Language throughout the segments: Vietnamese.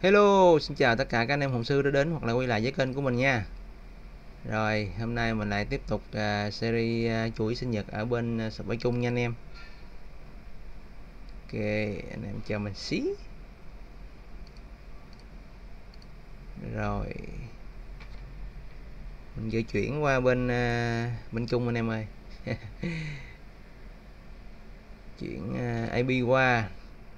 Hello, xin chào tất cả các anh em hồn sư đã đến hoặc là quay lại với kênh của mình nha. Rồi, hôm nay mình lại tiếp tục series chuỗi sinh nhật ở bên sập bãi chung nha anh em. Ok, anh em chờ mình xí. Rồi, mình vừa chuyển qua bên chung anh em ơi. Chuyển IP qua.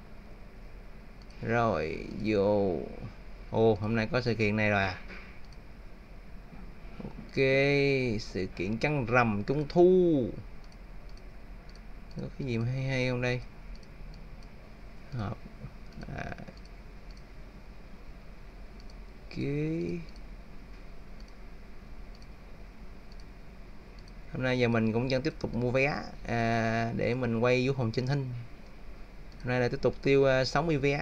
Rồi, vô. Ồ, hôm nay có sự kiện này rồi à. Ok, sự kiện trăng rằm trung thu. Có cái gì hay hay không đây? Hộp. Ok. Hôm nay giờ mình cũng vẫn tiếp tục mua vé để mình quay Vũ Hồn Trên Thinh. Hôm nay là tiếp tục tiêu 60 vé.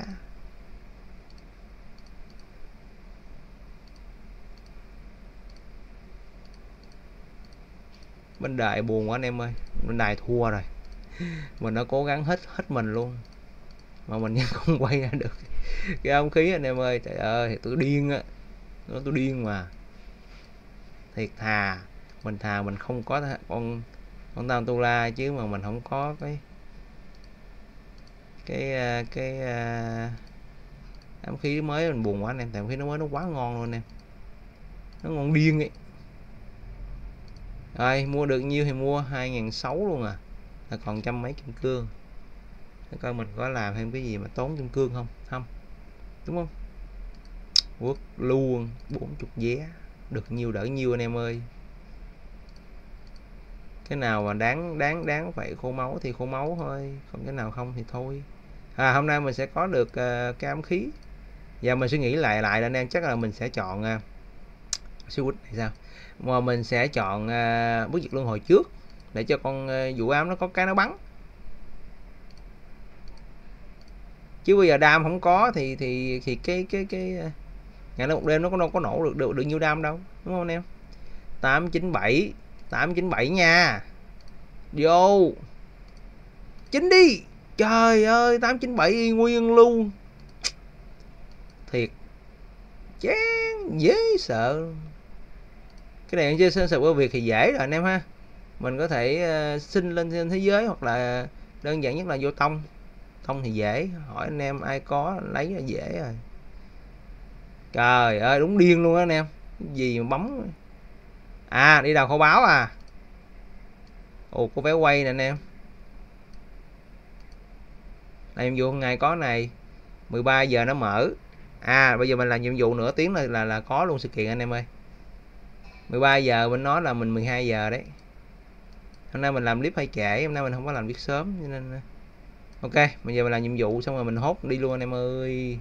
Bên đài buồn quá anh em ơi, bên đài thua rồi. Mình đã cố gắng hết mình luôn mà mình vẫn không quay ra được cái không khí anh em ơi. Trời ơi, tôi điên á, tôi điên mà. Thiệt thà mình không có con Tam Tu La chứ mà mình không có cái ám khí mới. Mình buồn quá anh em, tại ám khí nó mới nó quá ngon luôn anh em, nó ngon điên ấy. Rồi mua được nhiêu thì mua, 2.600 luôn à, là còn trăm mấy kim cương. Để coi mình có làm thêm cái gì mà tốn kim cương không, đúng không? Quất luôn 40 vé, được nhiêu đỡ nhiêu anh em ơi. Cái nào mà đáng phải khô máu thì khô máu thôi, còn cái nào không thì thôi. Hôm nay mình sẽ có được cái ám khí. Và mình suy nghĩ lại anh em, chắc là mình sẽ chọn siêu quýt này sao, mà mình sẽ chọn bất diệt luân hồi trước để cho con vụ ám nó có cái nó bắn. Chứ bây giờ đam không có thì cái ngày nó một đêm nó đâu có nổ được nhiêu đam đâu, đúng không anh em? 897 nha, vô chính đi. Trời ơi, 897 y nguyên luôn, thiệt chán dễ sợ. Cái này chơi sơ sờ Việt thì dễ rồi anh em ha, mình có thể xin lên trên thế giới, hoặc là đơn giản nhất là vô tông thì dễ, hỏi anh em ai có lấy là dễ rồi. Trời ơi, đúng điên luôn á anh em, cái gì mà bấm đi đầu kho báo à. Ồ, có vé quay nè anh em, này nhiệm vụ ngày có này, 13 giờ nó mở. Bây giờ mình làm nhiệm vụ nửa tiếng là có luôn sự kiện anh em ơi. 13 giờ mình nói là mình 12 giờ đấy. Hôm nay mình làm clip hơi trễ, hôm nay mình không có làm clip sớm cho nên ok, bây giờ mình làm nhiệm vụ xong rồi mình hốt đi luôn anh em ơi.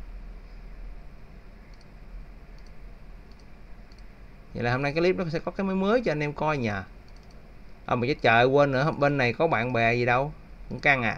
Vậy là hôm nay cái clip nó sẽ có cái mới cho anh em coi nha. Mà chết trời, quên nữa, bên này có bạn bè gì đâu, cũng căng à.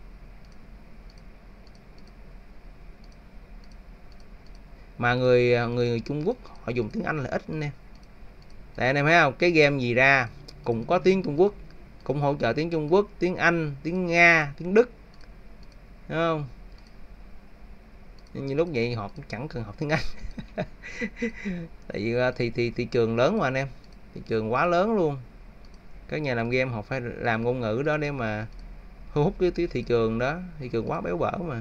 Mà người Trung Quốc họ dùng tiếng Anh là ít anh em. Tại anh em thấy không, cái game gì ra cũng có tiếng Trung Quốc, cũng hỗ trợ tiếng Trung Quốc, tiếng Anh, tiếng Nga, tiếng Đức, đúng không? Nhưng lúc vậy họ cũng chẳng cần học tiếng Anh. Tại vì thị trường lớn mà anh em, thị trường quá lớn luôn. Các nhà làm game họ phải làm ngôn ngữ đó để mà thu hút cái thị trường đó, thị trường quá béo bở mà.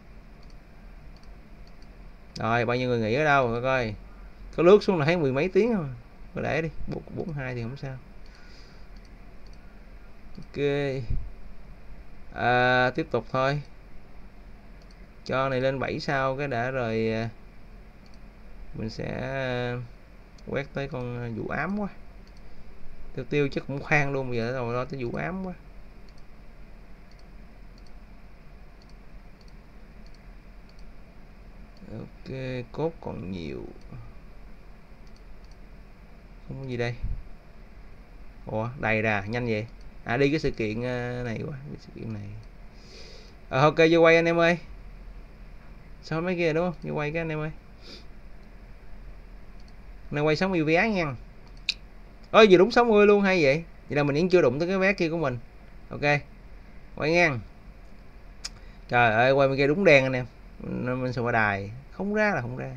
Rồi bao nhiêu người nghỉ ở đâu coi, có lướt xuống là thấy mười mấy tiếng không, có để đi 42 thì không sao. Ok, tiếp tục thôi, cho này lên 7 sao cái đã rồi. Mình sẽ quét tới con vụ ám quá, tiêu chắc cũng khoan luôn, bây giờ rồi lo tới vụ ám quá. Ok, cốt còn nhiều, không có gì đây. Ủa đầy ra nhanh vậy, đi cái sự kiện này quá, cái sự kiện này. Ok, vô quay anh em ơi, sao mấy kia đúng không, vô quay cái anh em ơi. Này quay 60 vé nha. Ơi gì đúng 60 luôn, hay vậy. Vậy là mình vẫn chưa đụng tới cái vé kia của mình. Ok, quay ngang. Trời ơi, quay bên kia đúng đen anh em, mình sẽ qua đài. Không ra là không ra.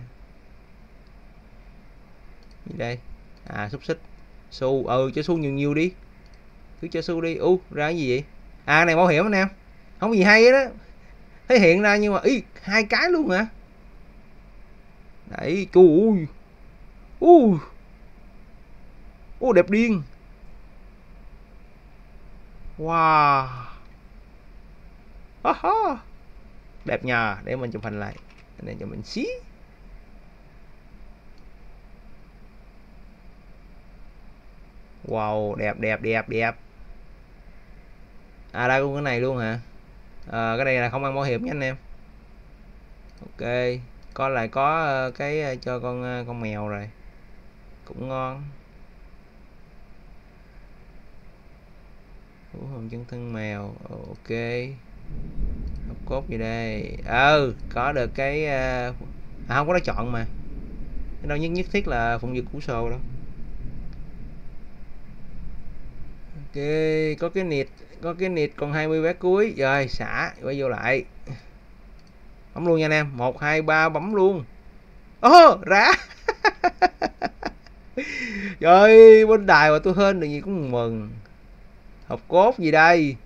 Gì đây? À, xúc xích. Xu, cho xu nhiều đi. Cứ cho xu đi. Ra cái gì vậy? À, cái này bảo hiểm anh em. Không có gì hay đó. Thấy hiện ra nhưng mà hai cái luôn hả? Đấy, đẹp điên. Wow. Đẹp nhờ, để mình chụp hình lại. Cái này cho mình xí. Wow, đẹp. À, đây luôn cái này luôn hả? Cái này là không ăn bảo hiểm nha anh em. Ok, con lại có cái cho con mèo rồi. Cũng ngon. Vũ hồn chân thân mèo. Ok. Hộp cốt gì đây? Có được cái không có nó chọn mà. Cái đâu nhất thiết là phụng dược củ sồ đâu. Ok, có cái nịt còn 20 vé cuối. Rồi, xả, quay vô lại. Bấm luôn nha anh em. 1 2 3 bấm luôn. Ra. Rồi, bên đài mà tôi hên được gì cũng mừng. Hộp cốt gì đây?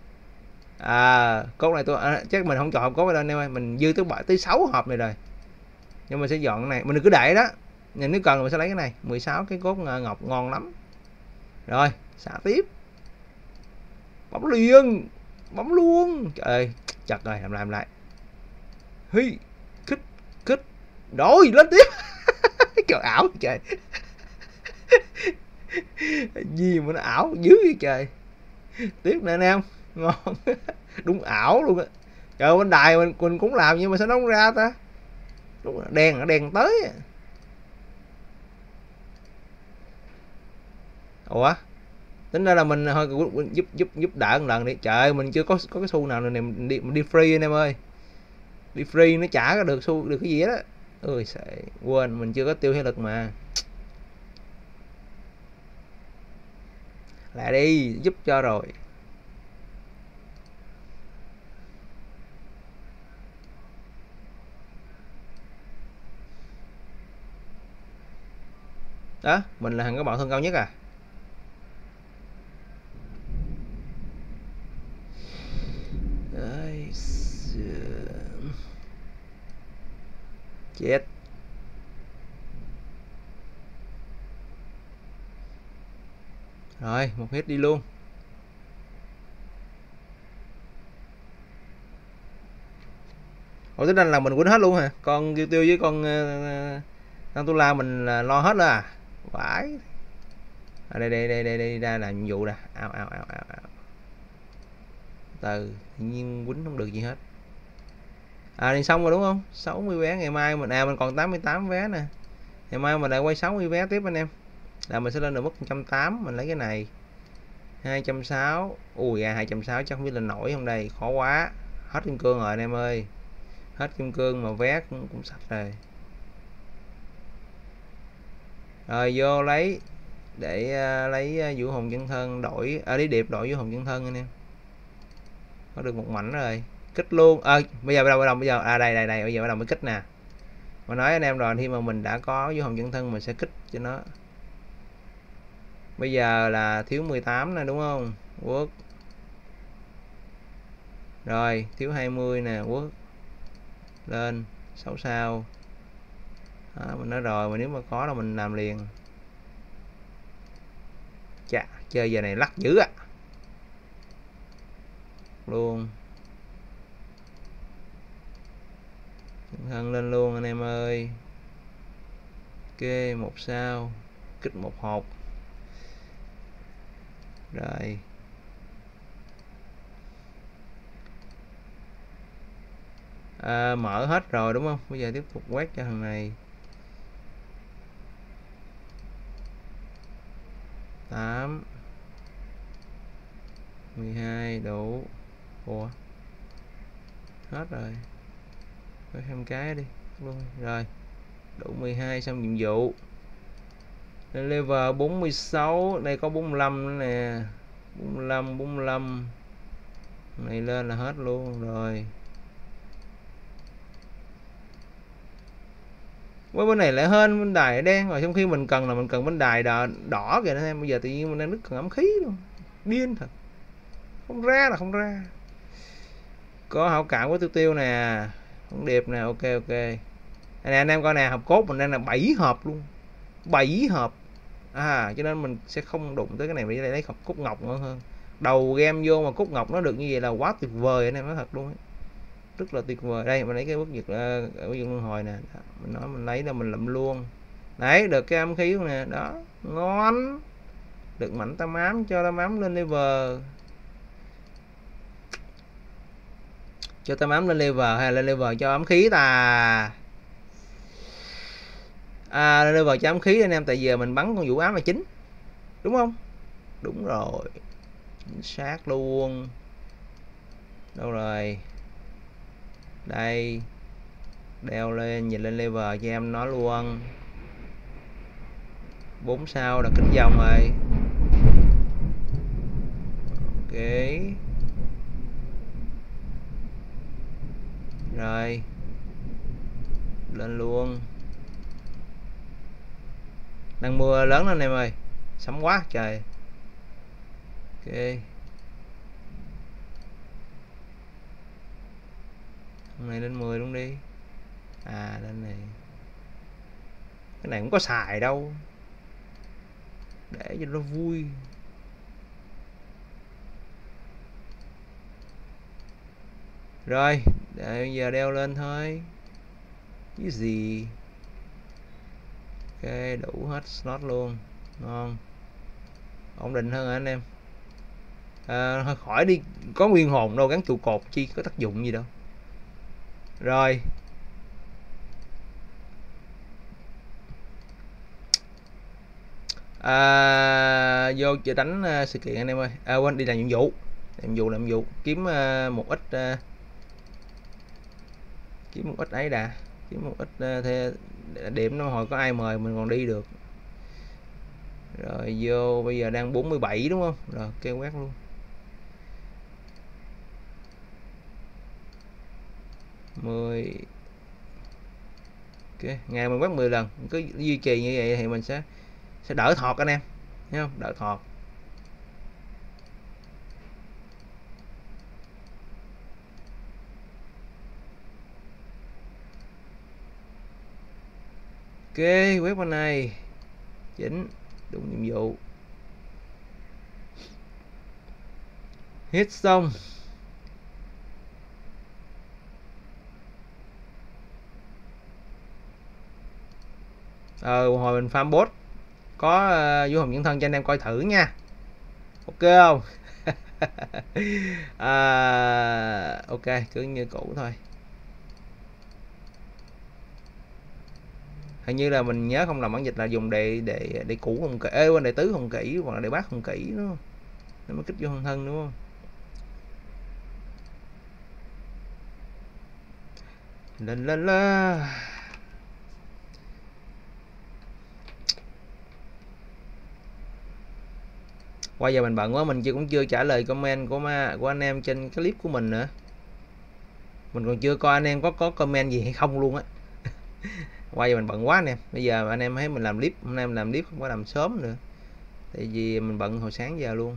Cốt này chắc mình không chọn hộp cốt đâu anh em ơi, mình dư tới 6 hộp này rồi. Nhưng mình sẽ dọn cái này, mình đừng cứ để đó. Nếu cần mình sẽ lấy cái này, 16 cái cốt ngọc ngon lắm. Rồi, xả tiếp. Bấm liền. Bấm luôn. Trời ơi, chật rồi, làm lại. Hi, kích. Rồi, lên tiếp. Trời ảo trời. Gì mà nó ảo dữ vậy trời. Tiếp nè anh em. Ngon. Đúng ảo luôn á. Trời, bên đài mình cũng làm nhưng mà sao nó không ra ta? Đúng là đèn tới. Ủa? Tính ra là mình thôi giúp đỡ một lần đi. Trời ơi, mình chưa có cái xu nào này, mình đi free anh em ơi. Đi free nó chả có được xu được cái gì đó. Ôi trời, quên mình chưa có tiêu thế lực mà. Lại đi, giúp cho rồi. Đó, mình là thằng có bảo thân cao nhất à. Đấy, chết. Rồi, một hit đi luôn. Ủa, tính ra là mình quýnh hết luôn hả? Con Kiêu Tiêu với con Tantula mình lo hết rồi à? Vãi. Đây ra làm nhiệm vụ nè. Ao. Từ tự nhiên quýnh không được gì hết. Thì xong rồi đúng không? 60 vé ngày mai mình còn 88 vé nè. Ngày mai mình lại quay 60 vé tiếp anh em. Là mình sẽ lên được mức 180, mình lấy cái này. 260. Ui 260 chắc không biết lên nổi không đây, khó quá. Hết kim cương rồi anh em ơi. Hết kim cương mà vé cũng sạch rồi. Rồi vô lấy để lấy vũ hồn chân thân đổi lấy điệp đổi vũ hồn chân thân anh em. Có được một mảnh rồi. Kích luôn. Bây giờ đây bây giờ bắt đầu mới kích nè. Mà nói anh em rồi, khi mà mình đã có vũ hồn chân thân mình sẽ kích cho nó. Bây giờ là thiếu 18 nè đúng không? Quốc. Rồi, thiếu 20 nè, quốc. Lên 6 sao. Đó, mình nói rồi, mà nếu mà có là mình làm liền. Chà, chơi giờ này lắc dữ á. Luôn. Thân lên luôn anh em ơi. Ok, 1 sao. Kích 1 hộp. Rồi. Mở hết rồi đúng không? Bây giờ tiếp tục quét cho thằng này. 8 12 đủ. Ủa, hết rồi. Có thêm cái đi luôn. Rồi, đủ 12 xong nhiệm vụ. Level 46. Đây có 45 nữa nè. 45 này lên là hết luôn rồi. với bên này lại hên bên đài đen, rồi trong khi mình cần là mình cần bên đài đỏ kìa anh em. Bây giờ tự nhiên mình đang rất cần ấm khí luôn, điên thật, không ra là không ra. Có hảo cảm của Tiêu Tiêu nè, con Điệp nè, ok ok. Nè anh em coi nè, hộp cốt mình đang là 7 hộp luôn, 7 hộp. Cho nên mình sẽ không đụng tới cái này, để lấy hộp cốt ngọc nữa hơn. Đầu game vô mà cốt ngọc nó được như vậy là quá tuyệt vời anh em, nói thật luôn ấy. Rất là tuyệt vời. Đây mình lấy cái bước giật luân hồi nè. Đó, mình nói mình lấy là mình lụm luôn. Đấy, được cái âm khí luôn nè. Đó, ngon. Được mảnh tam ám, cho tam ám lên level. Cho tam ám lên level hay là lên level cho ấm khí ta? Lên level cho ấm khí anh em, tại giờ mình bắn con vũ ám là chính. Đúng không? Đúng rồi. Chính xác luôn. Đâu rồi? Đây. Đeo lên, nhìn lên level cho em nó luôn. 4 sao là kính dòng rồi. Ok. Rồi. Lên luôn. Đang mưa lớn lên em ơi. Sấm quá trời. Ok. Hôm nay lên 10 luôn đi. Lên này. Cái này cũng có xài đâu, để cho nó vui. Rồi, bây giờ đeo lên thôi. Cái gì? Ok, đủ hết slot luôn. Ngon. Ổn định hơn hả anh em? Thôi khỏi đi, có nguyên hồn đâu, gắn trụ cột chi có tác dụng gì đâu. Rồi. Vô chờ đánh sự kiện anh em ơi. Quên đi làm nhiệm vụ. Làm nhiệm vụ kiếm một ít kiếm một ít ấy đã, kiếm một ít điểm nó hồi có ai mời mình còn đi được. Rồi vô, bây giờ đang 47 đúng không? Rồi kêu quét luôn. 10. Ok, ngày mình quét 10 lần, cứ duy trì như vậy thì mình sẽ đỡ thọt anh em, thấy không? Đỡ thọt. Ok, quét bên này chỉnh đúng nhiệm vụ. Hit xong. Hồi mình farm boss có vũ hồn nhân thân cho anh em coi thử nha. Ok không? Ok, cứ như cũ thôi. Hình như là mình nhớ không làm bản dịch là dùng để cũ không kỹ, quên, để tứ không kỹ hoặc là để bát không kỹ đúng không? Nó mới kích vô nhân thân đúng không? Lên qua giờ mình bận quá, mình cũng chưa trả lời comment của anh em trên cái clip của mình nữa. Mình còn chưa coi anh em có comment gì hay không luôn á. Qua giờ mình bận quá anh em. Bây giờ anh em thấy mình làm clip, hôm nay mình làm clip không có làm sớm nữa, tại vì mình bận hồi sáng giờ luôn.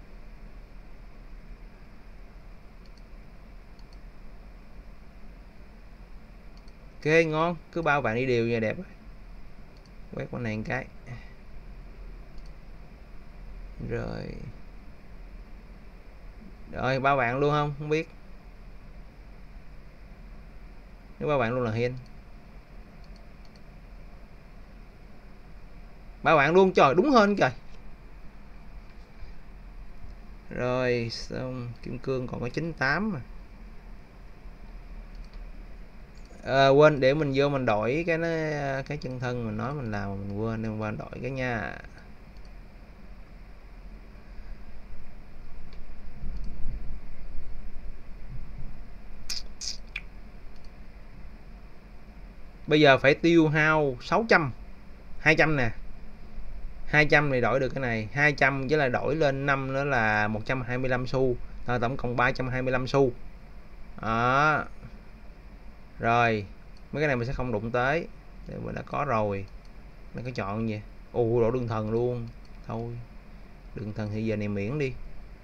Ok, ngon, cứ bao bạn đi đều nha, đẹp. Quét con này một cái. Rồi bao bạn luôn không biết, nếu bao bạn luôn là hiên. Bao bạn luôn, trời đúng hơn trời. Rồi xong, kim cương còn có 98 mà. Quên, để mình vô mình đổi cái chân thân mình nói mình làm mình quên, nên qua đổi cái nha. Bây giờ phải tiêu hao 600, 200 nè, 200 thì đổi được cái này, 200 với lại đổi lên 5 nữa là 125 xu, tổng cộng 325 xu đó. Rồi mấy cái này mình sẽ không đụng tới. để mình đã có rồi. Nó có chọn gì? Ồ, đổi đường thần luôn. Thôi đường thần thì giờ này miễn đi.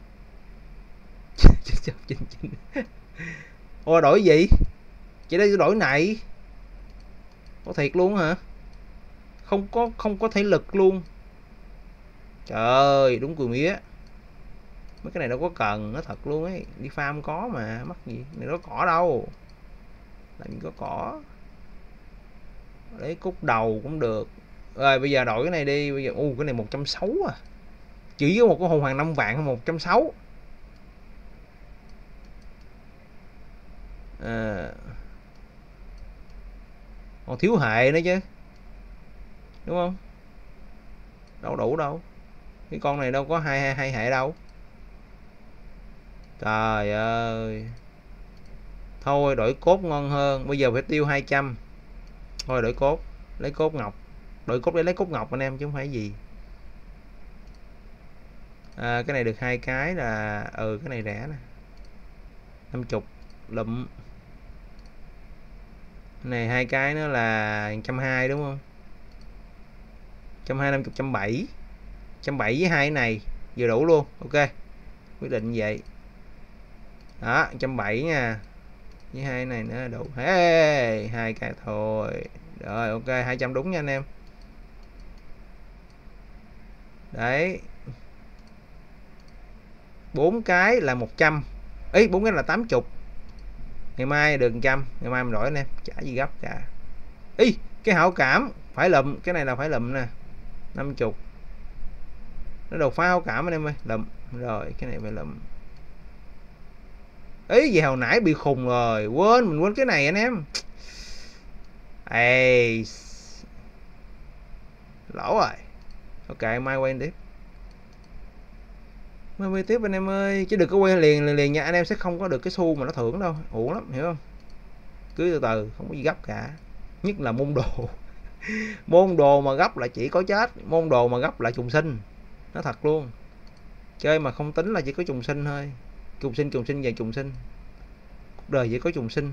Ôi đổi gì? Chỉ đây đổi này. Có thiệt luôn hả? Không có thể lực luôn. Trời ơi, đúng cười mía. Mấy cái này đâu có cần, nó thật luôn ấy. Đi farm có mà, mắc gì. Này nó cỏ đâu. Làm gì có cỏ. Lấy cúc đầu cũng được. Rồi bây giờ đổi cái này đi. Bây giờ cái này 160 à. Chỉ có một cái hồn hoàng 5 vạn 160. Còn thiếu hệ nữa chứ, đúng không? Đâu đủ đâu, cái con này đâu có hai hệ đâu. Trời ơi, thôi đổi cốt ngon hơn. Bây giờ phải tiêu 200. Thôi đổi cốt, lấy cốt ngọc. Đổi cốt để lấy cốt ngọc anh em chứ không phải gì. Cái này được 2 cái là cái này rẻ nè, 50 lụm. Này 2 cái nữa là 120 đúng không? 120 50 170. 170 với 2 cái này vừa đủ luôn. Ok, quyết định vậy. Đó 170 nha, với 2 cái này nữa đủ. Hey, 2 cái thôi. Rồi ok, 200 đúng nha anh em. Đấy, 4 cái là 100. Ý 4 cái là 80. Ngày mai được 100, ngày mai mình đổi anh em, chả gì gấp cả. Ý cái hảo cảm phải lụm, cái này là phải lụm nè, 50. Nó đột phá hảo cảm anh em ơi, lụm. Rồi cái này phải lụm. Ý gì hồi nãy bị khùng rồi, mình quên cái này anh em. Ê, lỗ rồi. Ok, mai quay tiếp. Mai quay tiếp anh em ơi, chứ đừng có quay liền nha, anh em sẽ không có được cái xu mà nó thưởng đâu, uổng lắm hiểu không? Cứ từ từ, không có gì gấp cả. Nhất là môn đồ. Môn đồ mà gấp là chỉ có chết, môn đồ mà gấp là trùng sinh. Nó thật luôn. Chơi mà không tính là chỉ có trùng sinh thôi. Trùng sinh và trùng sinh. Cuộc đời chỉ có trùng sinh.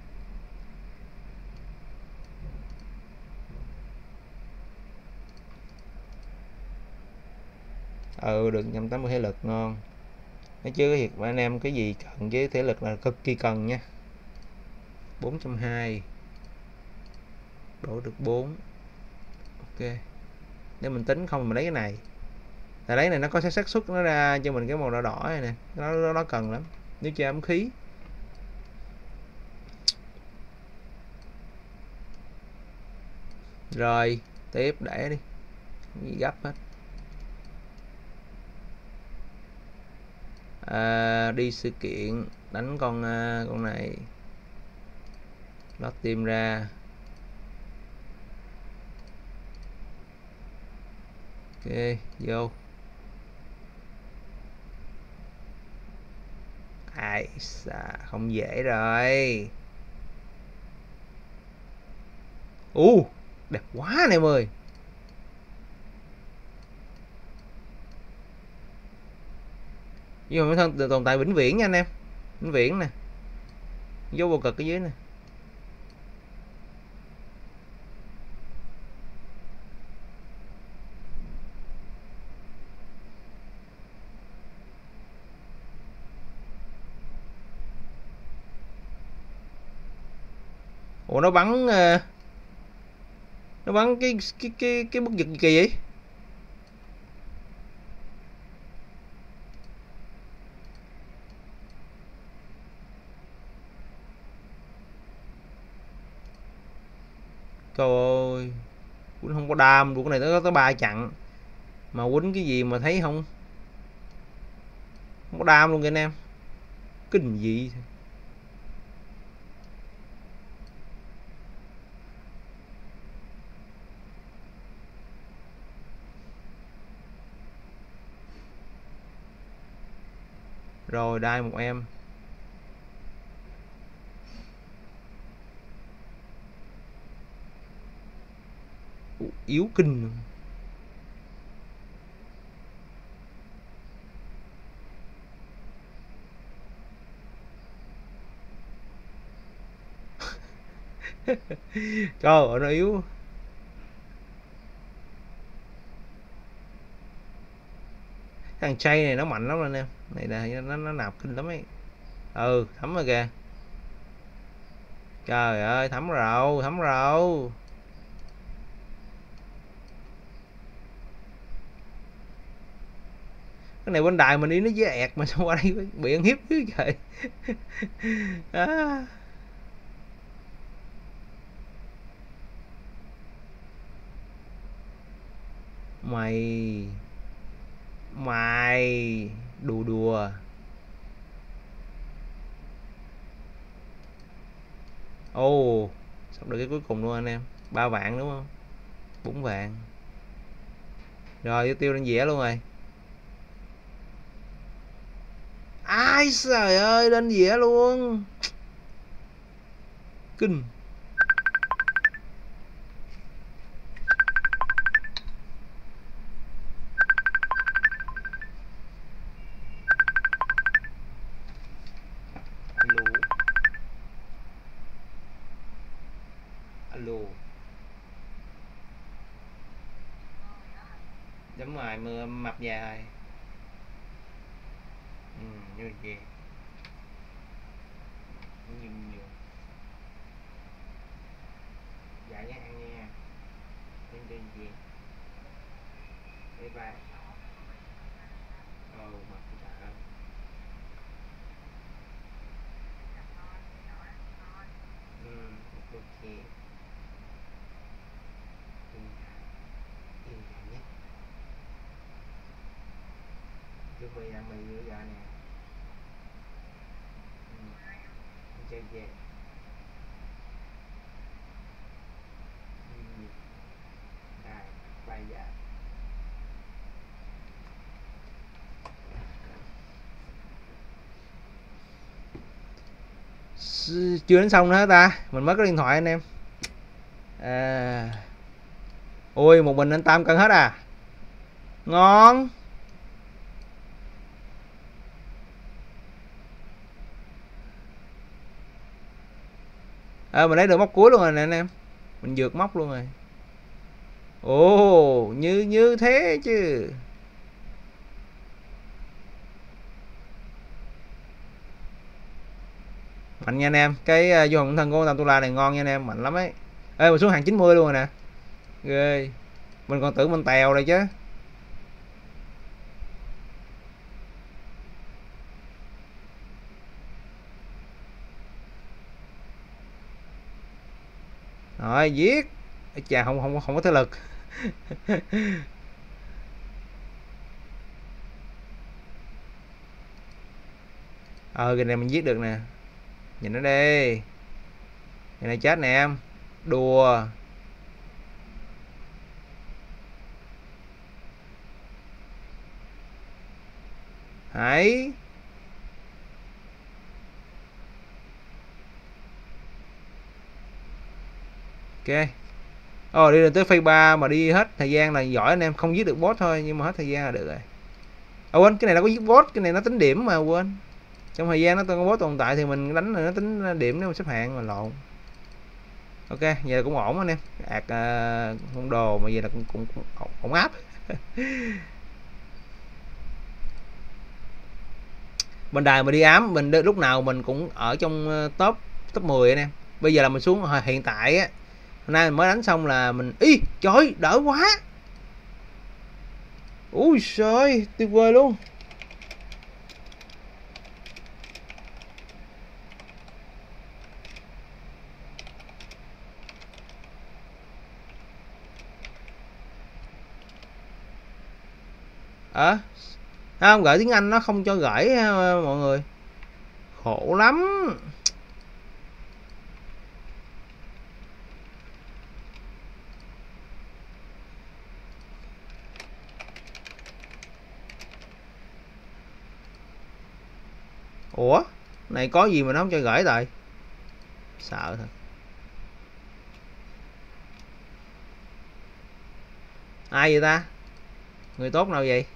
Được 180 thể lực ngon. Nói chứ thiệt anh em, cái gì cần với thể lực là cực kỳ cần nha. 420 đổ được 4. Ok, để mình tính không mình lấy cái này. Tại lấy này nó có xác suất nó ra cho mình cái màu đỏ đỏ này nè, nó cần lắm nếu chơi ấm khí. Rồi tiếp để đi, không gì gấp hết. Đi sự kiện đánh con này, lót tim ra. Ok, vô. Ai không dễ rồi. Đẹp quá anh em ơi. Nhưng mà thân tồn tại vĩnh viễn nha anh em, vĩnh viễn nè, dấu vô cực ở dưới nè. Nó bắn cái bức giật gì kỳ vậy? Trời ơi, quýnh không có đam luôn, cái này nó có tới 3 chặn mà quýnh cái gì mà thấy không có đam luôn kìa anh em, kinh dị. Rồi đai một em. Yếu kinh. Trời ơi nó yếu. Thằng chay này nó mạnh lắm anh em, này là nó nạp kinh lắm ấy. Ừ, thấm rồi kìa. Trời ơi, thấm rồi, thấm rồi. Cái này bên đài mình đi nó dễ ẹt mà sao qua đây bị ăn hiếp chứ trời. À. Mày mày đùa đùa. Ồ, sắp được cái cuối cùng luôn anh em. 3 vạn đúng không? 4 vạn. Rồi tiêu lên dĩa luôn rồi. Ai trời ơi, lên dĩa luôn. Kinh. Alo. Alo. Đúng rồi, mưa mập dài. Như gì? Nhiều. Dạ nha ăn nha. Tên gì? Bye bye. Mập trời ơi. Ok. Yên nhé. Chuẩn bị ăn mì nữa giờ nè. Chơi về. Đây, bây giờ. Chưa đến xong nữa ta, mình mất cái điện thoại anh em. Ôi một mình anh Tam cân hết à, ngon. Mình lấy được móc cuối luôn rồi nè anh em, mình vượt móc luôn rồi. Ồ, như thế chứ. Mạnh nha anh em, cái vô hồng thân của Tam Tu La này ngon nha anh em, mạnh lắm ấy. Mình xuống hàng 90 luôn rồi nè, ghê. Mình còn tưởng mình tèo đây chứ. Rồi giết. Chà, không có thể lực. Cái này mình giết được nè, nhìn nó đi. Cái này chết nè em, đùa. Hãy ok. Đi đến tới phase 3 mà đi hết thời gian là giỏi anh em, không giết được boss thôi nhưng mà hết thời gian là được rồi. Quên, cái này nó có giết boss, cái này nó tính điểm mà quên. Trong thời gian nó có boss tồn tại thì mình đánh là nó tính điểm nếu mà xếp hạng mà lộn. Ok, vậy là cũng ổn anh em. Con đồ mà vậy là cũng ổn áp. Bên đài mà đi ám mình lúc nào mình cũng ở trong top 10 anh em. Bây giờ là mình xuống hiện tại á, hôm nay mình mới đánh xong là mình trời đỡ quá. Ui trời, tuyệt vời luôn. Không gửi tiếng Anh nó không cho gửi mọi người, khổ lắm. Ủa này có gì mà nó không cho gửi rồi, sợ thật. Ai vậy ta, người tốt nào vậy?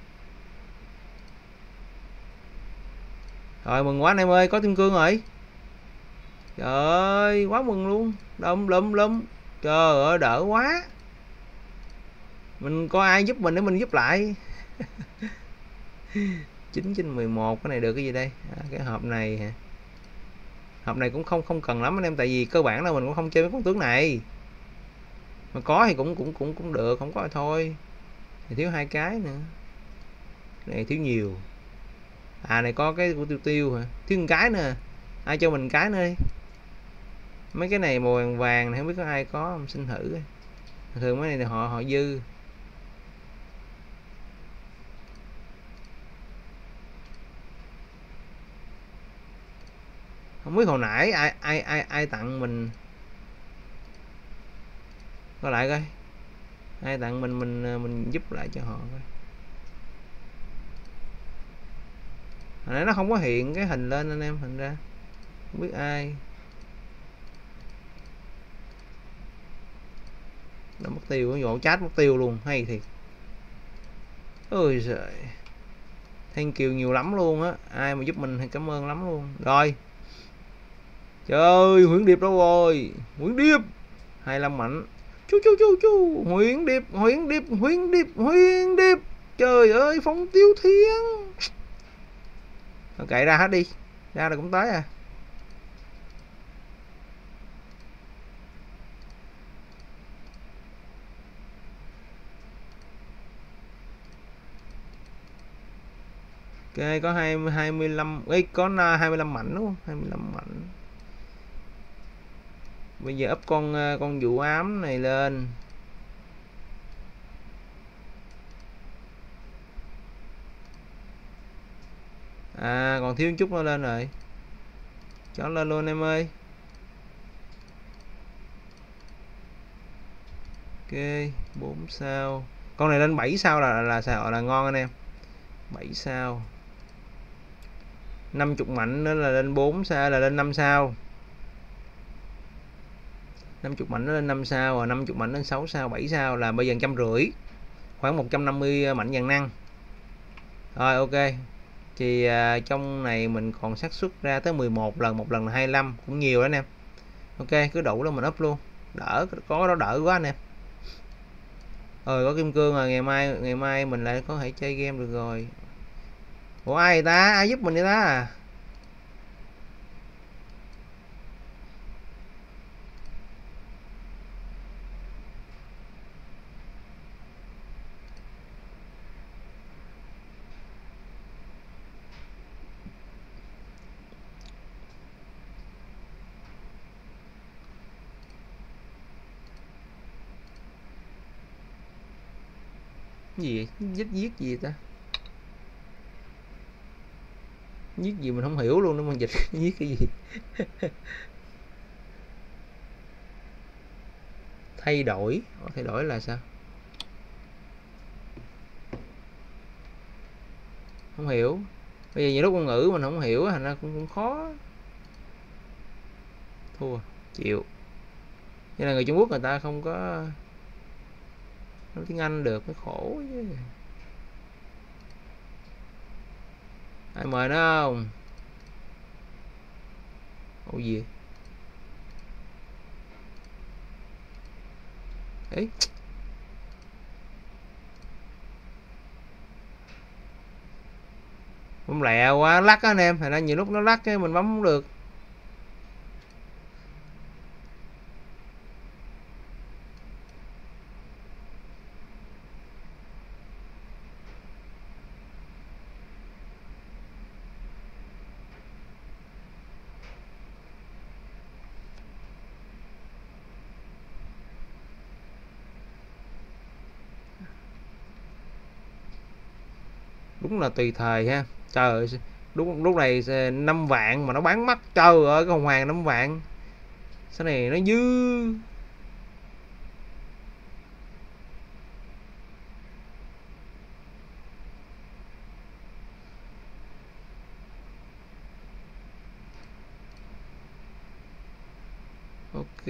Rồi mừng quá anh em ơi, có kim cương rồi. Trời ơi quá mừng luôn, lum. Trời ơi đỡ quá. Mình có ai giúp mình để mình giúp lại. 9/11. Cái này được cái gì đây? Cái hộp này hả? Hộp này cũng không cần lắm anh em, tại vì cơ bản là mình cũng không chơi mấy con tướng này, mà có thì cũng được, không có thì thôi. Thì thiếu 2 cái nữa, này thiếu nhiều. Này có cái của tiêu hả? Thiếu 1 cái nữa, ai cho mình cái nữa đi. Mấy cái này màu vàng vàng này không biết có ai có không, xin thử. Thường mấy này thì họ dư. Không biết hồi nãy ai tặng mình, coi lại coi ai tặng mình giúp lại cho họ coi. Hồi nãy nó không có hiện cái hình lên anh em, thành ra không biết ai. Nó mất tiêu, cái vụ chat mất tiêu luôn, hay thiệt. Ôi giời, thank you nhiều lắm luôn á, ai mà giúp mình thì cảm ơn lắm luôn. Rồi trời ơi, Huyễn Điệp đâu rồi? Huyễn Điệp 25 mạnh. Chú Huyễn Điệp. Trời ơi, Phong Tiêu Thiên. Nó cậy ra hết đi, ra là cũng tới à. Ok, có 25 ấy, có 25 mảnh đúng không? 25 mảnh. Bây giờ up con vụ ám này lên. Còn thiếu một chút nó lên rồi. Cho nó lên luôn em ơi. Ok, 4 sao. Con này lên 7 sao là ngon anh em. 7 sao. 50 mạnh nữa là lên 4 sao, là lên 5 sao. 50 mạnh nó lên 5 sao, rồi 50 mạnh lên 6 sao, 7 sao là bây giờ 150, khoảng 150 mạnh vàng năng. Rồi ok. Thì trong này mình còn xác suất ra tới 11 lần, một lần là 25, cũng nhiều đó anh em. Ok, cứ đủ là mình up luôn. Đỡ, có đó đỡ quá anh em. Có kim cương rồi, ngày mai mình lại có thể chơi game được rồi. Ủa ai ta? Ai giúp mình vậy ta? Cái gì vậy? Viết gì ta? Viết gì mình không hiểu luôn đó, mình dịch viết cái gì? Thay đổi là sao? Không hiểu. Bây giờ nhiều lúc ngôn ngữ mình không hiểu, thành ra cũng khó. Thua, chịu. Như là người Trung Quốc người ta không có nói tiếng Anh được, mới khổ chứ. Ai mời nó không? Ủa gì? Ấy, bấm lẹ quá, lắc á anh em, thành ra nhiều lúc nó lắc cái mình bấm không được. Đúng là tùy thời ha. Trời ơi, đúng lúc này 5 vạn mà nó bán mắc, trời ơi, cái hồng hoàng 5 vạn. Sao này nó dư. Ok.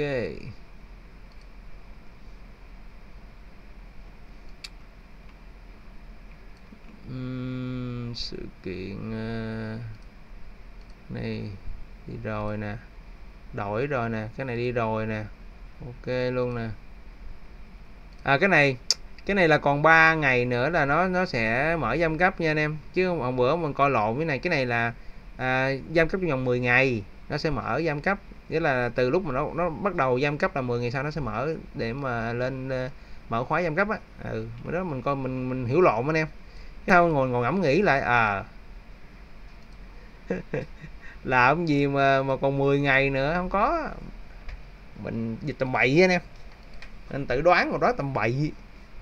Sự kiện này đi rồi nè, đổi rồi nè, cái này đi rồi nè, ok luôn nè. Cái này Cái này là còn 3 ngày nữa là nó sẽ mở giam cấp nha anh em, chứ hôm bữa mình coi lộn cái này là giam cấp trong vòng 10 ngày nó sẽ mở giam cấp, nghĩa là từ lúc mà nó bắt đầu giam cấp là 10 ngày sau nó sẽ mở để mà lên mở khóa giam cấp á. Bữa đó mình coi mình hiểu lộn anh em, chứ không ngồi ngồi ngẫm nghĩ lại làm gì mà còn 10 ngày nữa, không có, mình dịch tầm bậy anh em, anh tự đoán rồi đó, tầm bậy.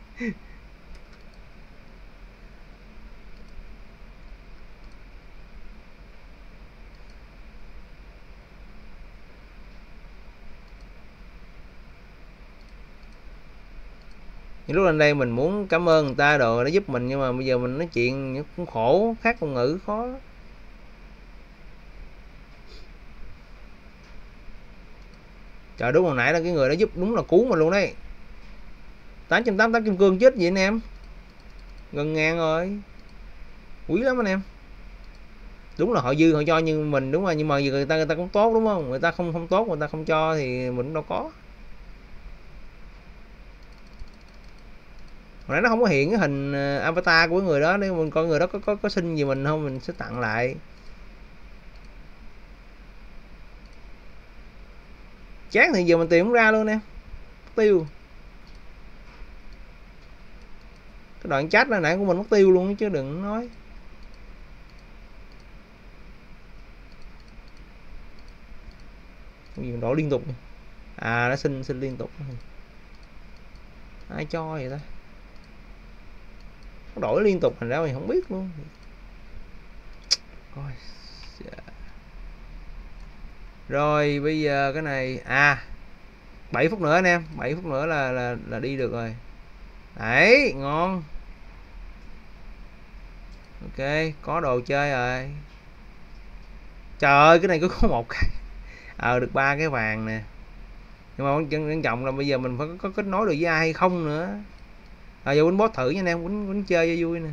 Những lúc lên đây mình muốn cảm ơn người ta đồ nó giúp mình, nhưng mà bây giờ mình nói chuyện cũng khổ, khác ngôn ngữ khó. Trời, đúng hồi nãy là cái người đó giúp đúng là cứu mình luôn đấy. 888 kim cương chết gì anh em, gần ngàn rồi, quý lắm anh em. Đúng là họ dư họ cho như mình, đúng rồi, nhưng mà người ta cũng tốt đúng không, người ta không tốt, người ta không cho thì mình đâu có. Hồi nãy nó không có hiện cái hình avatar của người đó, nếu mình coi người đó có xin gì mình không, mình sẽ tặng lại. Chán thì giờ mình tìm không ra luôn nè, tiêu. Cái đoạn chat này nãy của mình mất tiêu luôn chứ đừng nói. Cái gì đổ liên tục. Nó xin liên tục. Ai cho vậy ta? Nó đổi liên tục thành ra mình không biết luôn. Rồi bây giờ cái này 7 phút nữa anh em, 7 phút nữa là đi được rồi. Đấy, ngon. Ok, có đồ chơi rồi. Trời ơi, cái này có một cái. Được 3 cái vàng nè. Nhưng mà quan trọng là bây giờ mình phải có kết nối được với ai hay không nữa. Giờ quýnh boss thử nha anh em, quýnh chơi cho vui nè.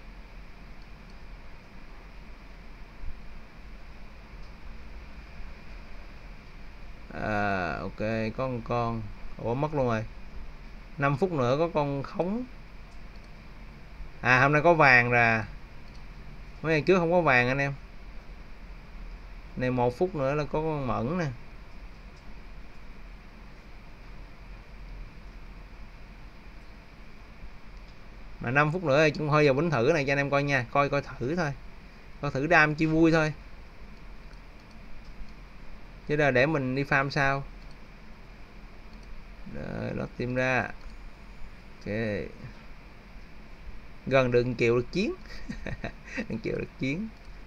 Ok, có một con. Ủa mất luôn rồi. 5 phút nữa có con khống. Hôm nay có vàng ra. Mấy ngày trước không có vàng anh em. Này 1 phút nữa là có con mẫn nè. Mà 5 phút nữa chúng hơi giờ bính thử này cho anh em coi nha, coi thử thôi. Coi thử đam chi vui thôi. Chứ là để mình đi farm sao. Rồi, nó tìm ra. Ok. Gần đường kiều được chiến. Kiều được chiến.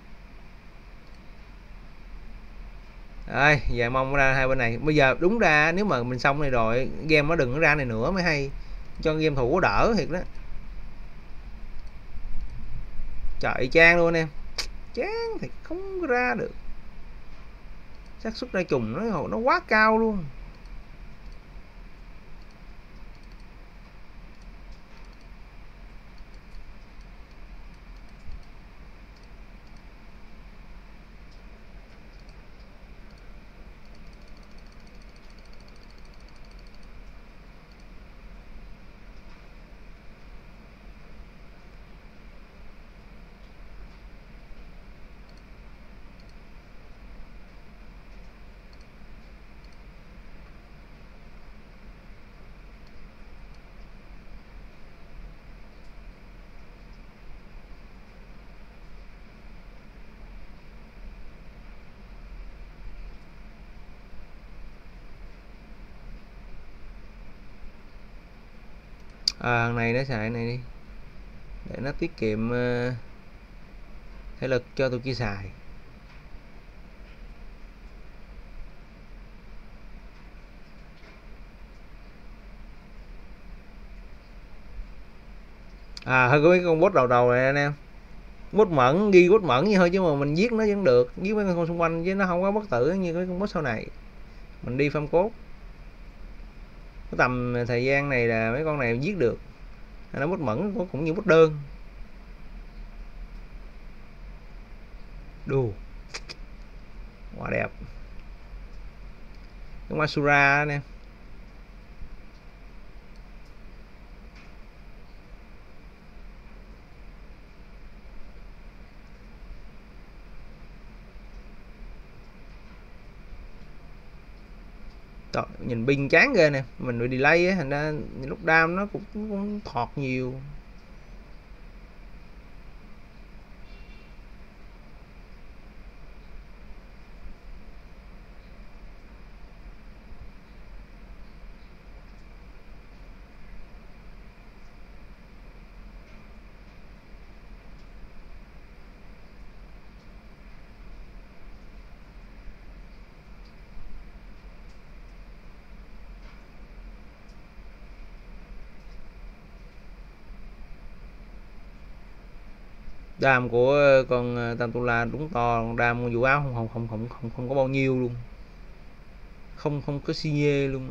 Rồi, giờ mong ra hai bên này. Bây giờ đúng ra nếu mà mình xong này rồi, game nó đừng có ra này nữa mới hay. Cho game thủ có đỡ thiệt đó. Trời trang luôn em. Chán thì không ra được. Xác suất ra trùng nó quá cao luôn. Thằng này nó xài này đi để nó tiết kiệm thể lực cho tụi kia xài. Hơi có mấy con boss đầu này anh em, boss mẫn, ghi boss mẫn như thôi chứ mà mình giết nó vẫn được, giết mấy con xung quanh chứ nó không có bất tử như cái con boss sau này. Mình đi farm cốt cái tầm thời gian này là mấy con này giết được. Nó boss mẫn cũng như boss đơn. Đù quá đẹp. Cái Masura nè. Trời, nhìn pin chán ghê nè, mình bị delay á, thành ra lúc đam nó cũng thọt nhiều. Đam của con Tarantula đúng to, con đam con vụ áo không có bao nhiêu luôn, không có xi nhê luôn.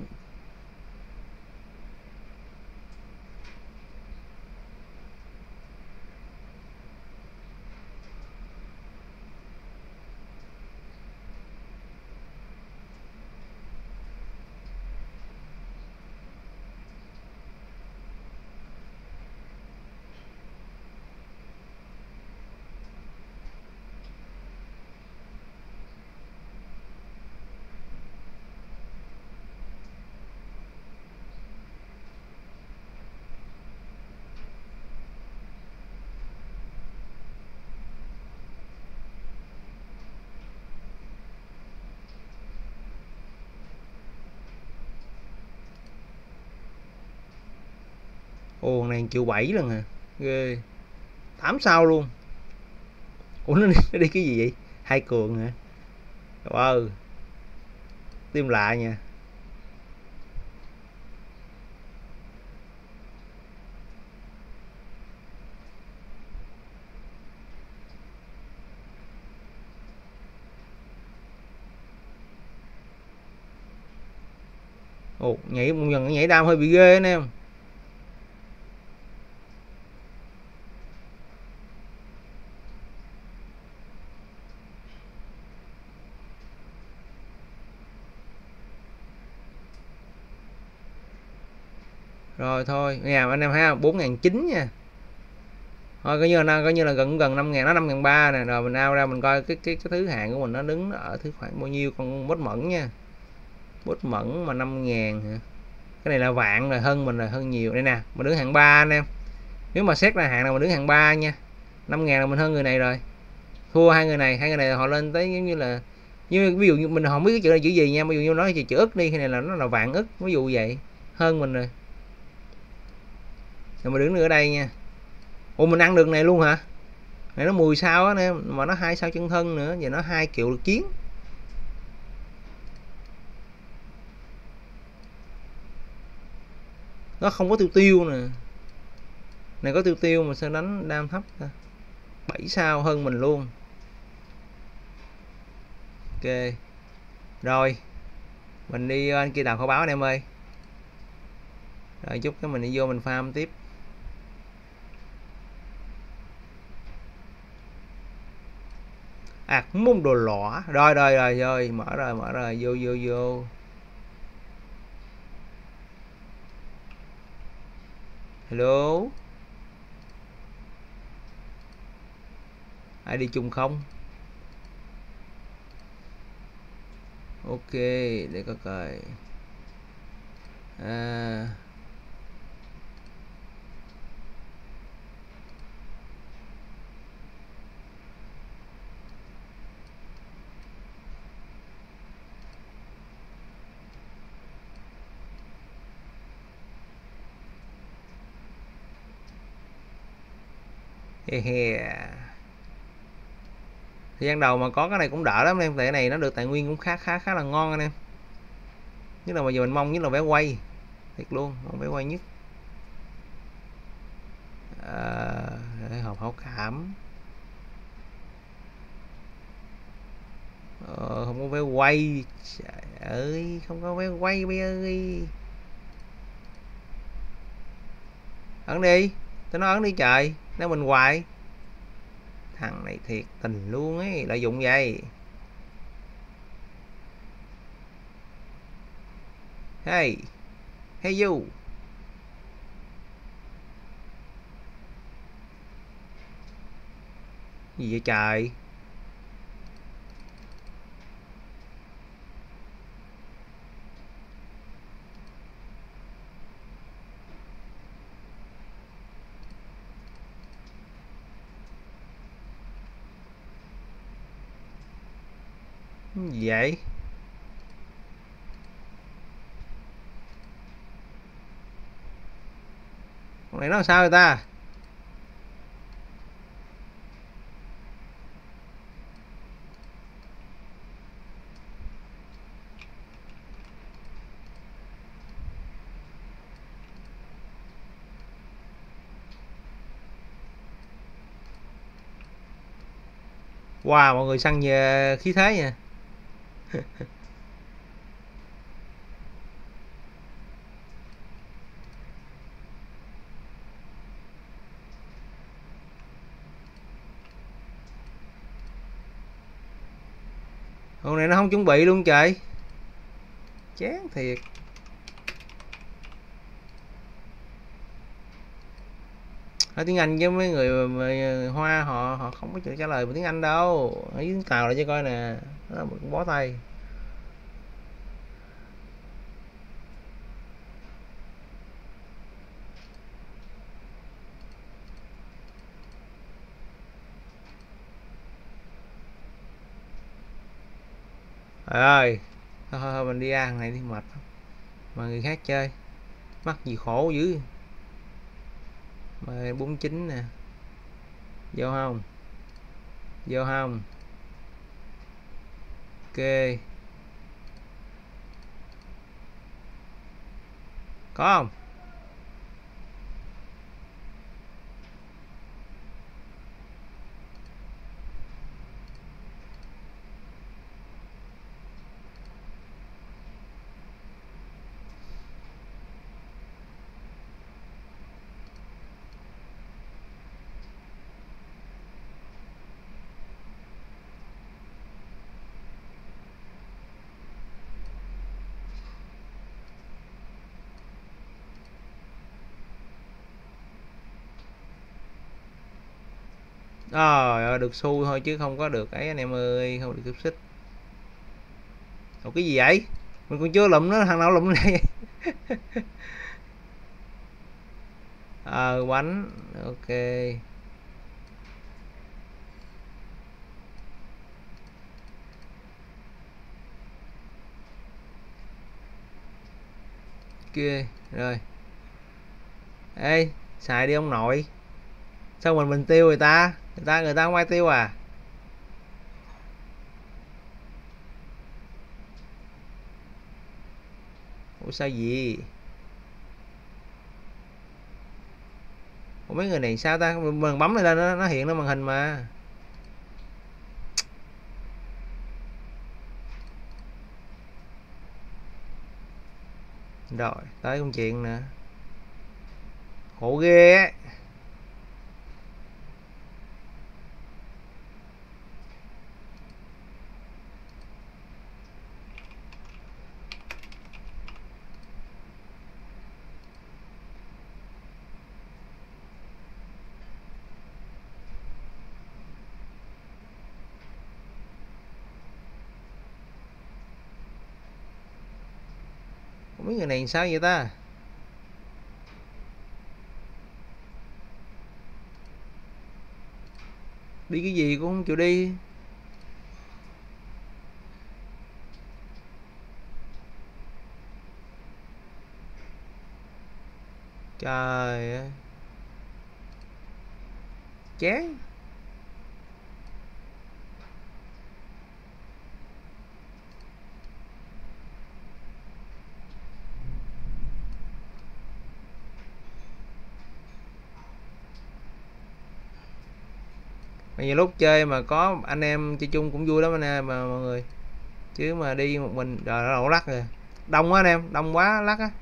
Ồ, con này 1.700.000 lần à, ghê. 8 sao luôn. Ủa nó đi cái gì vậy? Hai cường hả? Wow, tim lạ nha. Ồ, nhảy một lần nhảy đam hơi bị ghê anh em. Rồi thôi, nha anh em thấy không? 4.900 nha. Thôi coi như là gần gần 5.000, nó 5.300 nè. Rồi mình ao ra mình coi cái thứ hạng của mình nó đứng ở thứ khoảng bao nhiêu con bốt mẫn nha. Bốt mẫn mà 5.000 hả? Cái này là vạn rồi, hơn mình là hơn nhiều. Đây nè, mình đứng hạng 3 anh em. Nếu mà xét ra hạng nào mình đứng hạng 3 nha. 5.000 là mình hơn người này rồi. Thua hai người này họ lên tới giống như là, như ví dụ như mình không biết cái chữ này chữ gì nha, ví dụ như nói chữ ức đi, cái này là nó là vạn ức, ví dụ vậy, hơn mình rồi. Rồi mình đứng được ở đây nha. Ủa mình ăn được này luôn hả? Này nó 10 sao á nè, mà nó 2 sao chân thân nữa, và nó 2 triệu lực chiến. Nó không có tiêu tiêu nè. Này có tiêu tiêu mà sao đánh đam thấp ta. 7 sao hơn mình luôn. Ok. Rồi. Mình đi anh kia đào kho báo anh em ơi. Rồi chút cái mình đi vô mình farm tiếp. À, môn đồ lỏ. Rồi, mở rồi, vô. Hello. Ai đi chung không? Ok, để coi. À, he he. Thời gian đầu mà có cái này cũng đỡ lắm em, tại cái này nó được tài nguyên cũng khá là ngon anh em. Nhất là bây giờ mình mong nhất là vé quay, thiệt luôn, mong vé quay nhất. Hộp hảo cảm. Không có vé quay. Trời ơi, không có vé quay bây ơi. Ấn đi, tôi nói ấn đi trời, nếu mình hoài. Thằng này thiệt tình luôn ấy, lợi dụng vậy. Hey, hey you. Gì vậy trời? Cái gì vậy? Con này nó làm sao người ta? Wow, mọi người săn về khí thế nha. Con này nó không chuẩn bị luôn trời. Chán thiệt. Nói tiếng Anh chứ mấy người mà Hoa họ không có chịu trả lời bằng tiếng Anh đâu. Ở tiếng Tàu lại cho coi nè. Đó là một bó tay. Trời ơi. Thôi mình đi ăn này đi mệt. Mà người khác chơi. Mắc gì khổ dữ. Mời 49 nè. Vô không? Vô không? Ok. Có không? Được xu thôi chứ không có được ấy anh em ơi, không được tiếp xích. Ủa cái gì vậy? Mình còn chưa lụm nó, thằng nào lụm đây? Bánh. Ok. Kia rồi. Ê, xài đi ông nội. Sao mình tiêu người ta không ai tiêu à? Ủa sao gì? Ủa mấy người này sao ta? Mình bấm lên nó hiện lên màn hình mà. Rồi, tới công chuyện nè. Khổ ghê á. Mấy người này sao vậy ta? Đi cái gì cũng không chịu đi. Trời ơi. Chán. Bây giờ lúc chơi mà có anh em chơi chung cũng vui lắm anh em mà mọi người. Chứ mà đi một mình rồi nó đổ lắc rồi. Đông quá anh em, đông quá lắc á.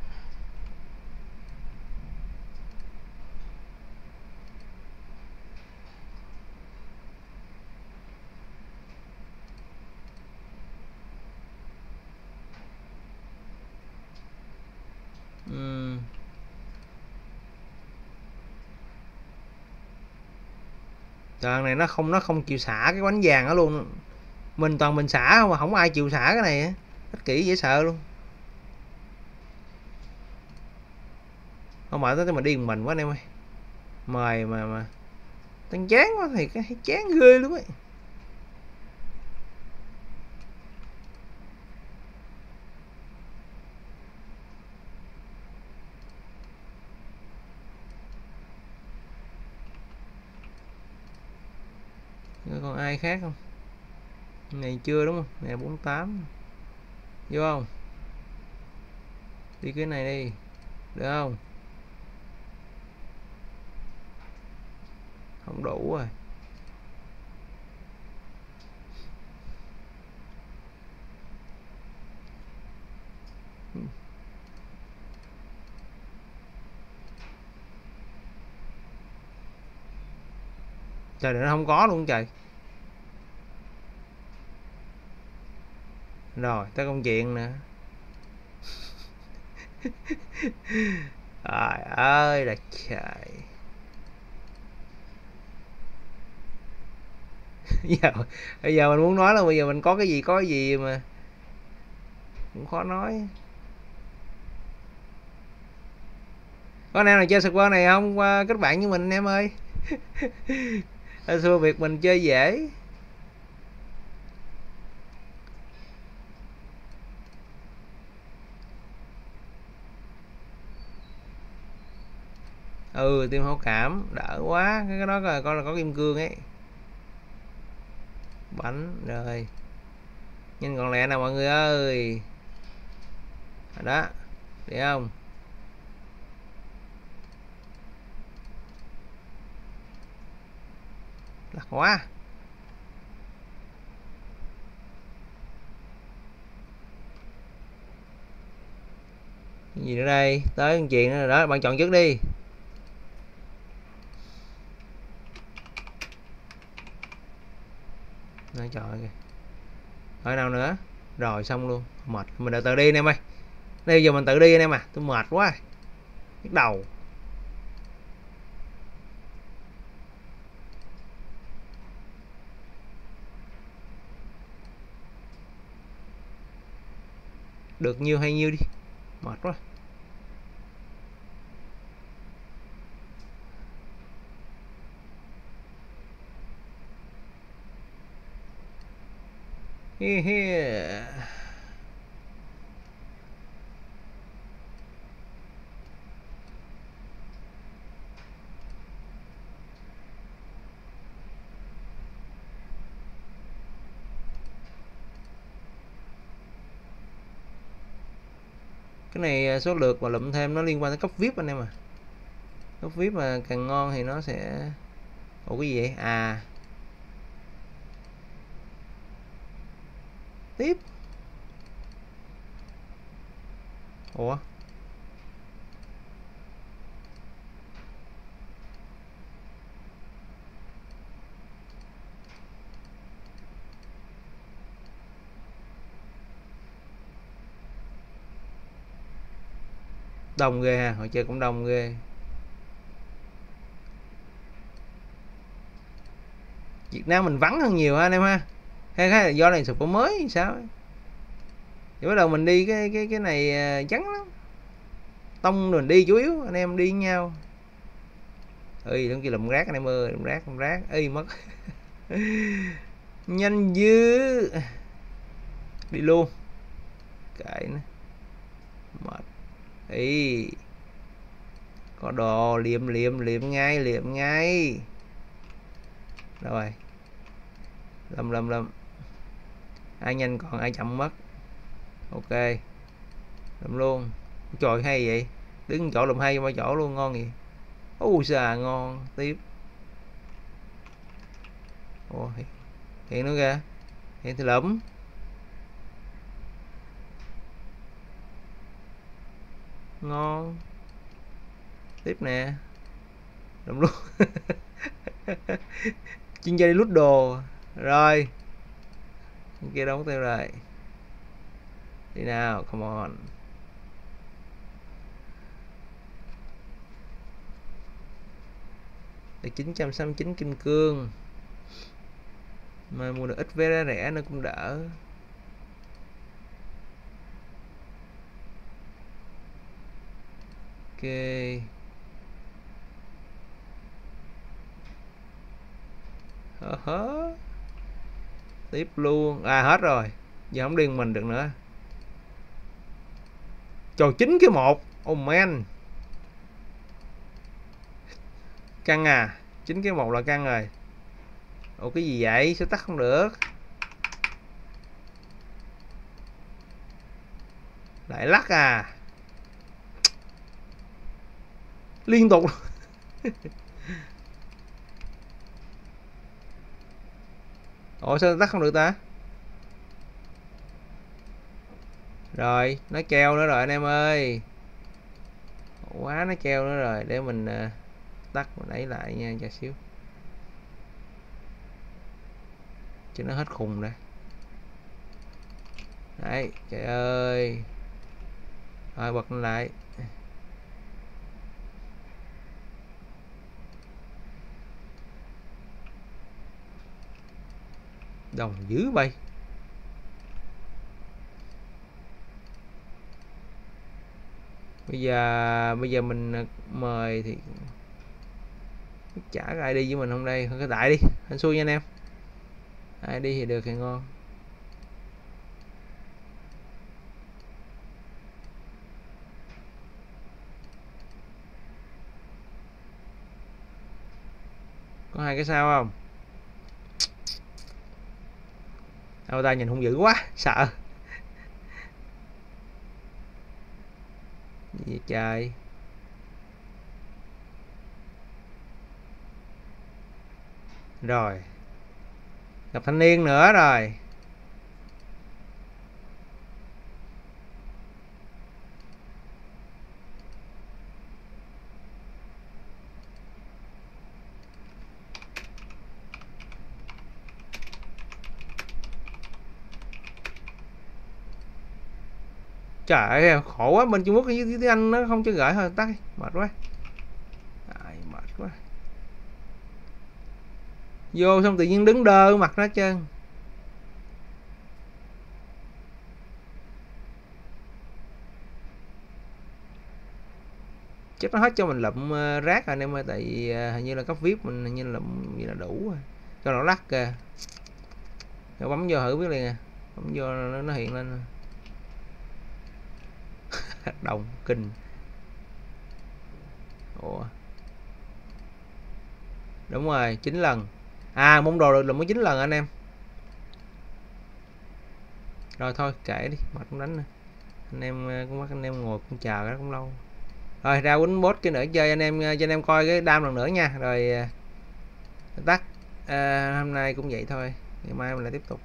Trời này nó không chịu xả cái bánh vàng đó luôn. Toàn mình xả không mà không ai chịu xả cái này á. Ích kỷ dễ sợ luôn. Không mà tới mình đi một mình quá anh em ơi. Mời mà tăng chán quá thì cái chán ghê luôn ấy. còn ai khác không? Này chưa đúng không? Này 48. Vô không? Đi cái này đi. Được không? Không đủ rồi. Trời, nó không có luôn trời. Rồi tới công chuyện nè. Trời ơi là trời. bây giờ mình muốn nói là bây giờ mình có cái gì mà cũng khó nói. Có anh em nào chơi server này không? Qua kết bạn với mình em ơi. Server việc mình chơi dễ. Ừ, tim hảo cảm đỡ quá. Cái đó coi là có kim cương ấy. Bánh rồi. Nhanh còn lẹ nào mọi người ơi. Đó, thấy không? Lạc quá. Cái gì nữa đây? Tới một chuyện nữa đó, bạn chọn trước đi. Nói trời ơi. Rồi nào nữa? Rồi xong luôn. Mệt, mình đợi tự đi anh em ơi. Bây giờ mình tự đi anh em à, tôi mệt quá. Nhức đầu. Được nhiêu hay nhiêu đi. Mệt quá. Cái này số lượt và lụm thêm nó liên quan tới cấp VIP anh em à. Cấp VIP mà càng ngon thì nó sẽ... Ủa cái gì vậy? À, tiếp. Ủa, đông ghê ha, họ chơi cũng đông ghê. Việt Nam mình vắng hơn nhiều ha anh em ha. Hay là do này sụp mới hay sao ấy. Thì bắt đầu mình đi cái này trắng lắm. Tông mình đi chủ yếu, anh em đi với nhau. Ơi, đừng kia lụm rác anh em ơi, lụm rác. Ơi mất. Nhanh dữ. Đi luôn. Kệ nữa. Mệt. Ý. Có đồ liệm ngay. Rồi. Lâm. Ai nhanh còn ai chậm mất. Ok. Lụm luôn. Trời hay vậy. Đứng chỗ lụm hay qua chỗ luôn, ngon vậy. Ui xà ngon. Tiếp. Ồ, hiện nữa kìa. Hiện thì lụm. Ngon. Tiếp nè. Lụm luôn. Chuyên gia đi lút đồ. Rồi. Kia đóng tiêu rồi. Đi nào, come on. Được 969 kim cương. Mà mua được ít vé rẻ nó cũng đỡ. Ok. Tiếp luôn. À hết rồi. Giờ không điên mình được nữa. Trời, 9 cái 1. Oh man. Căng à. 9 cái 1 là căng rồi. Ủa cái gì vậy, sao tắt không được? Lại lắc à? Liên tục. Ủa sao tắt không được ta? Rồi nó keo nữa rồi anh em ơi, quá nó keo nữa rồi. Để mình tắt mình ấy lại nha, chờ xíu cho nó hết khùng đây. Đấy trời ơi, rồi bật lại. Đồng dữ bay. Bây giờ mình mời thì chả có ai đi với mình không đây, thôi cái đại đi, anh xui nha anh em. Ai đi thì được thì ngon. Có 2 cái sao không? Ta nhìn hung dữ quá sợ. Gì trời. Rồi gặp thanh niên nữa rồi. Trời ơi khổ quá, bên Trung Quốc với tiếng Anh nó không cho gửi thôi, tắt đi, mệt quá. Mệt quá. Vô xong tự nhiên đứng đơ mặt nó trơn. Chắc nó hết cho mình lụm rác rồi anh em ơi, tại vì hình như là cấp VIP mình hình như là lụm gì là đủ rồi. Cho nó lắc kìa. Rồi bấm vô thử biết liền à. Bấm vô nó hiện lên. Đồng kinh. Ủa. Đúng rồi, 9 lần. À món đồ được lụm có 9 lần anh em. Rồi thôi kệ đi, mệt không đánh nữa. Anh em cũng bắt anh em ngồi cũng chờ đó cũng lâu. Rồi ra quýnh boss cái nữa chơi anh em, cho anh em coi cái đam lần nữa nha. Rồi tắt. Hôm nay cũng vậy thôi, ngày mai mình lại tiếp tục.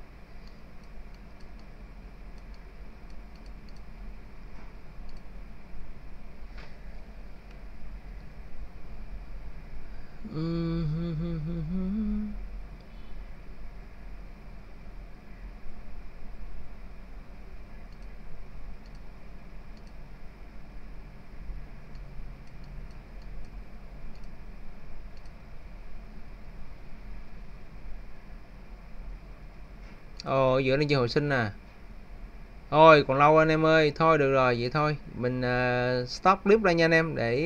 Ồ giữa lên chơi hồi sinh à. Thôi còn lâu anh em ơi, thôi được rồi vậy thôi mình stop clip đây nha anh em, để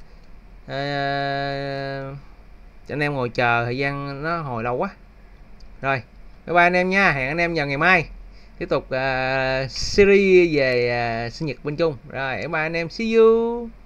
cho anh em ngồi chờ thời gian nó hồi lâu quá. Rồi bye bye anh em nha, hẹn anh em vào ngày mai tiếp tục series về sinh nhật bên Trung. Rồi bye bye anh em, see you.